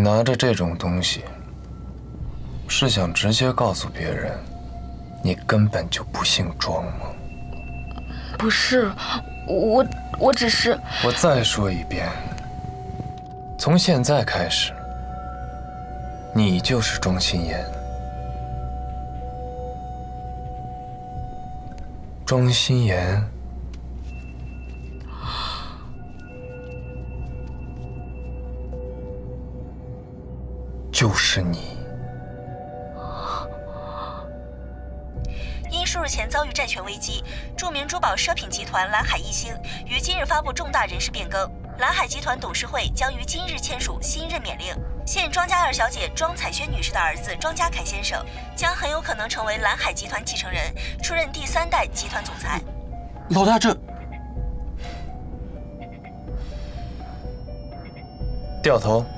拿着这种东西，是想直接告诉别人，你根本就不姓庄吗？ 不是，我只是…… 我再说一遍，从现在开始，你就是庄心妍。庄心妍。 就是你。 因数日前遭遇债权危机，著名珠宝奢品集团蓝海一星于今日发布重大人事变更，蓝海集团董事会将于今日签署新任免令。现庄家二小姐庄彩萱女士的儿子庄家凯先生将很有可能成为蓝海集团继承人，出任第3代集团总裁。 老大，这掉头。